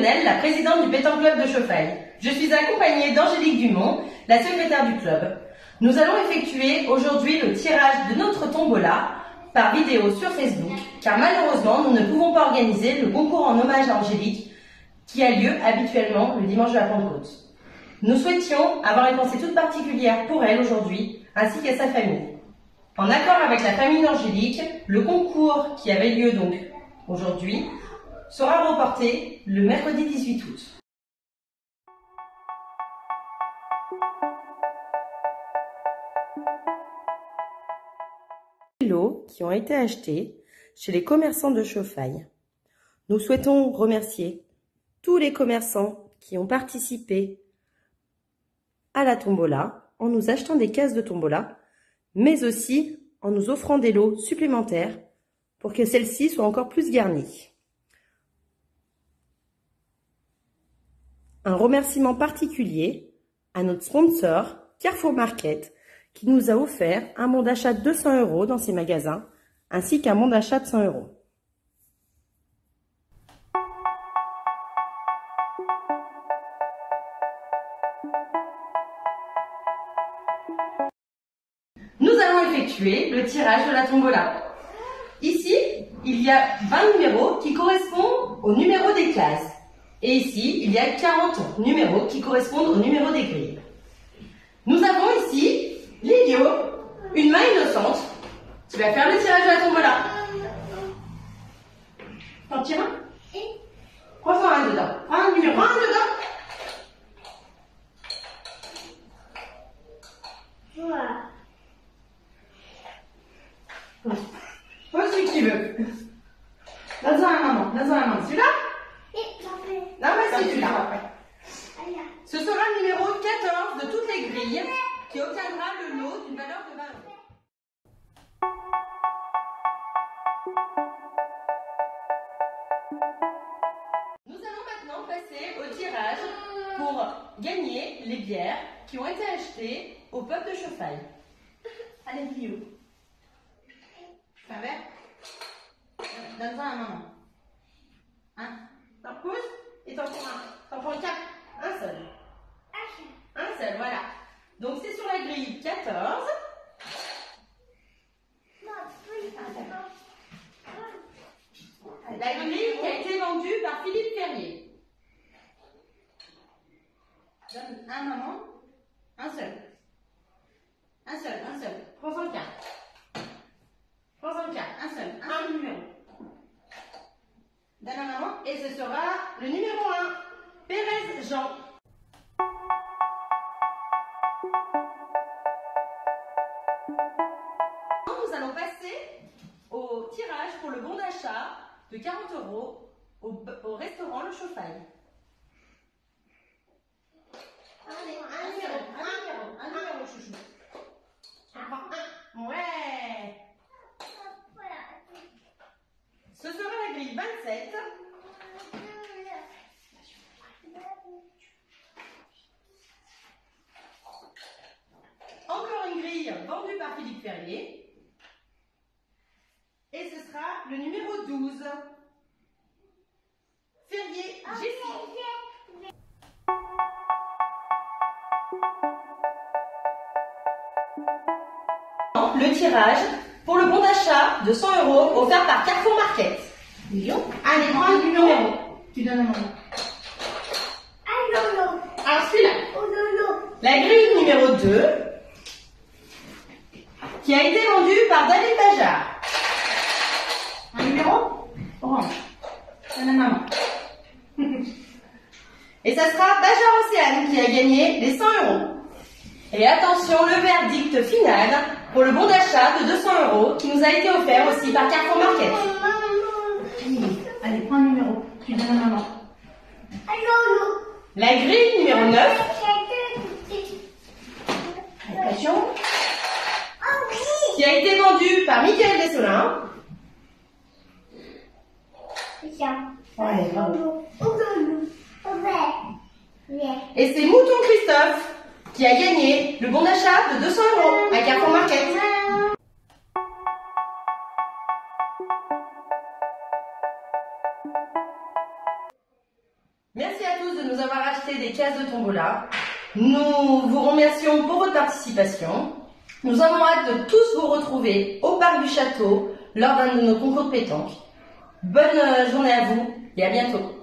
Lionel, la présidente du Pétanque Club de Chauffaille. Je suis accompagnée d'Angélique Dumont, la secrétaire du club. Nous allons effectuer aujourd'hui le tirage de notre tombola par vidéo sur Facebook, car malheureusement, nous ne pouvons pas organiser le concours en hommage à Angélique qui a lieu habituellement le dimanche de la Pentecôte. Nous souhaitions avoir une pensée toute particulière pour elle aujourd'hui, ainsi qu'à sa famille. En accord avec la famille d'Angélique, le concours qui avait lieu donc aujourd'hui sera reporté le mercredi 18 août. Lots qui ont été achetés chez les commerçants de Chauffaille. Nous souhaitons remercier tous les commerçants qui ont participé à la tombola en nous achetant des caisses de tombola, mais aussi en nous offrant des lots supplémentaires pour que celle-ci soit encore plus garnie. Un remerciement particulier à notre sponsor Carrefour Market qui nous a offert un bon d'achat de 200 € dans ses magasins ainsi qu'un bon d'achat de 100 €. Nous allons effectuer le tirage de la tombola. Ici, il y a 20 numéros qui correspondent au numéro des classes. Et ici, il y a 40 numéros qui correspondent au numéro des grilles. Nous avons ici Lilio, une main innocente, qui va faire le tirage de la tombola. T'en tires un? Prends-en un dedans. Prends un numéro. Prends un dedans. Voilà. Prends celui que tu veux. Donne-en à maman. Donne-en à maman. Celui-là? Non, mais c'est celui-là. Ce sera le numéro 14 de toutes les grilles qui obtiendra le lot d'une valeur de 20 €. Nous allons maintenant passer au tirage pour gagner les bières qui ont été achetées au pub de Chauffaille. Allez, Guillaume. Fais un verre. Donne-en à maman. Hein? T'en pousses et t'en prends un. T'en prends 4. Un seul. Un seul, voilà. Donc c'est sur la grille 14. La grille qui a été vendue par Philippe Ferrier. Donne un à maman. Un seul. Un seul, un seul. Prends-en 4. Prends-en 4. Un seul. Un seul numéro. Donne à maman. Et ce sera le numéro 1. Pérez Jean. Nous allons passer au tirage pour le bon d'achat de 40 € au restaurant Le Chauffaille. Allez, un numéro, chouchou. Ouais. Ce sera la grille 27. Encore une grille vendue par Philippe Ferrier. Et ce sera le numéro 12. Ferrier Jessie. Le tirage pour le bon d'achat de 100 € offert par Carrefour Market. Allez, prends un numéro. Tu donnes à maman. Alors celui-là. La grille numéro 2 qui a été vendue par David Bajard. Un numéro orange. Donne à maman. Et ça sera Bajard Océane qui a gagné les 100 €. Et attention, le verdict final pour le bon d'achat de 200 € qui nous a été offert aussi par Carrefour Market. Allez, prends un numéro. Tu donnes à maman. La grille numéro 9. Attention. Qui a été vendue par Michael Dessolins. Ouais, bravo. Et c'est Mouton Christophe qui a gagné le bon d'achat de 200 € à Carrefour Market. cases de tombola. Nous vous remercions pour votre participation. Nous avons hâte de tous vous retrouver au parc du château lors d'un de nos concours de pétanque. Bonne journée à vous et à bientôt.